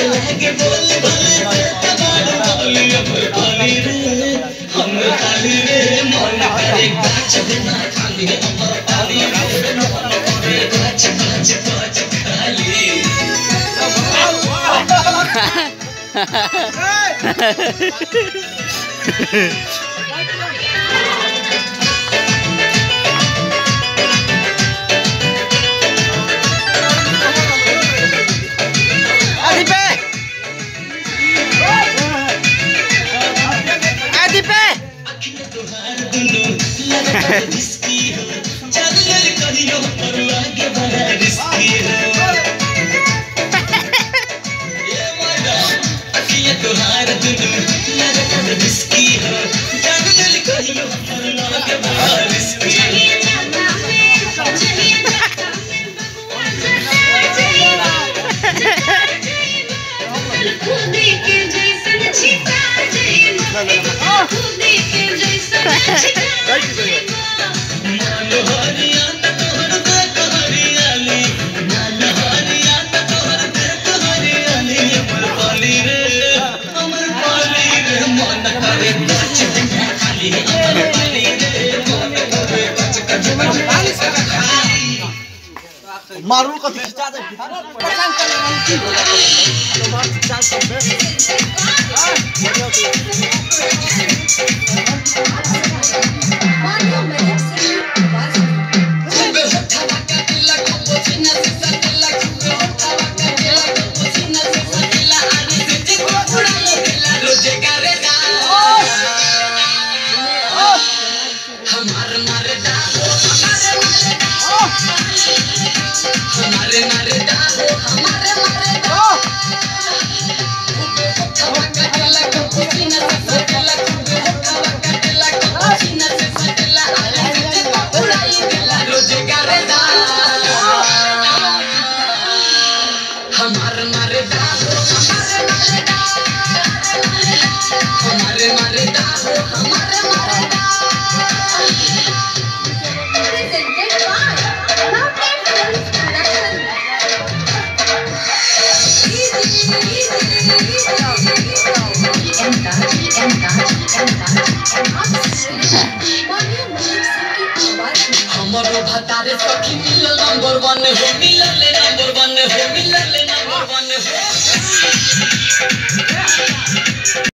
लगे बोल भले तबाड़ बोली अमर पाली रे हमर पाली रे मन करे गाछ बिना खाली अमर पाली रे मन करे गाछ गाछ गाछ खाली रिस्की हो चल गल कहियो पर आगे बड़ा रिस्की हो ये मैडम अखियां तोहार दुनु लगत रिस्की हो चल गल कहियो पर आगे बड़ा रिस्की मारू को खींचा दे परेशान करने वाली चीज तो बात चाल सब हमारो भतारे सखी मिलल नंबर 1 हो मिलल नंबर 1 हो मिलल नंबर 1 हो